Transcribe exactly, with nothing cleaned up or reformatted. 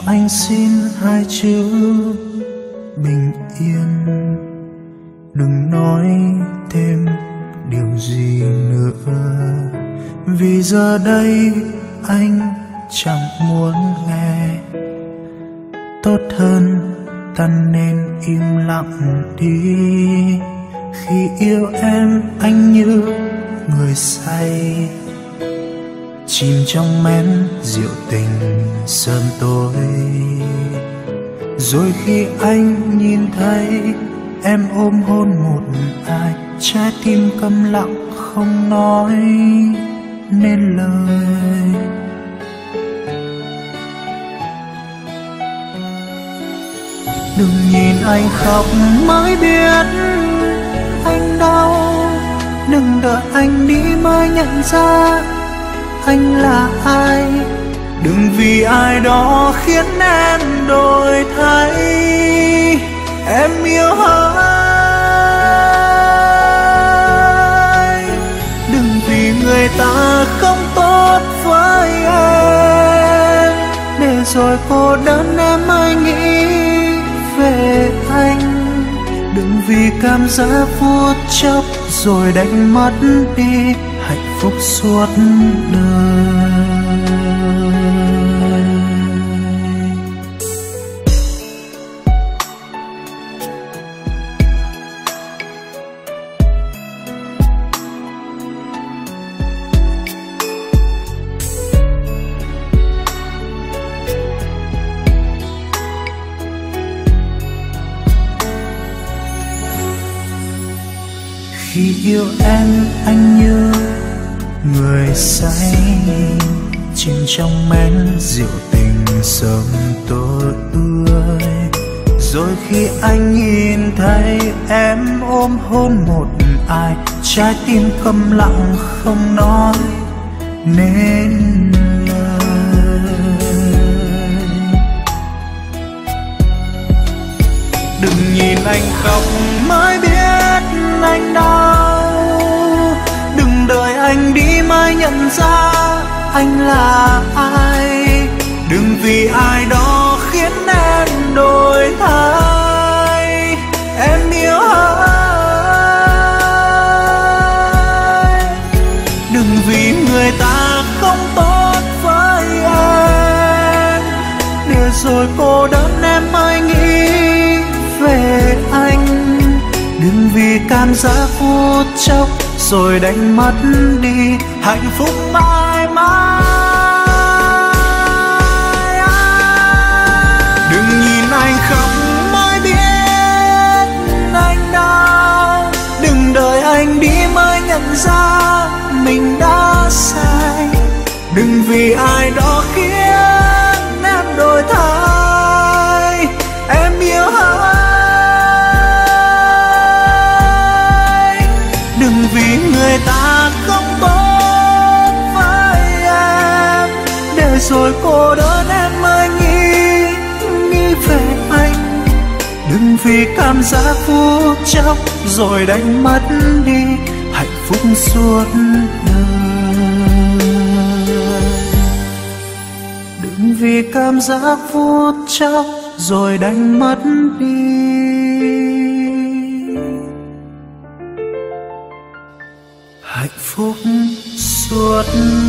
anh xin hai chữ bình yên. Đừng nói thêm điều gì nữa, vì giờ đây anh chẳng muốn nghe. Tốt hơn ta nên im lặng đi. Khi yêu em anh như người say, chìm trong men rượu tình sớm tối. Rồi khi anh nhìn thấy em ôm hôn một ai, trái tim câm lặng không nói nên lời. Đừng nhìn anh khóc mới biết anh đau. Đừng đợi anh đi mới nhận ra anh là ai. Đừng vì ai đó khiến em đổi thay. Em yêu ai. Đừng vì người ta không tốt với em, để rồi cô đơn em mới nghĩ về anh. Đừng vì cảm giác phút chốc rồi đánh mất đi hạnh phúc suốt đời. Khi yêu em anh như người say, chìm trong men rượu tình sớm tối ươi. Rồi khi anh nhìn thấy em ôm hôn một ai, trái tim câm lặng không nói nên lời. Đừng nhìn anh khóc mới biết anh đau. Đừng đợi anh đi mới nhận ra anh là ai. Đừng vì ai đó khiến em đổi thay. Em yêu ai. Đừng vì người ta không tốt với em, để rồi cô đơn em mới nghĩ về anh. Đừng vì cảm giác phút chốc rồi đánh mất đi hạnh phúc mãi mãi. Đừng nhìn anh khóc mới biết anh đau. Đừng đợi anh đi mới nhận ra mình đã sai. Đừng vì ai đó khiến em đổi thay. Em yêu ai. Đừng vì người ta không tốt với em, để rồi cô đơn em mới nghĩ nghĩ về anh. Đừng vì cảm giác phút chốc rồi đánh mất đi hạnh phúc suốt đời. Đừng vì cảm giác phút chốc rồi đánh mất đi hạnh phúc suốt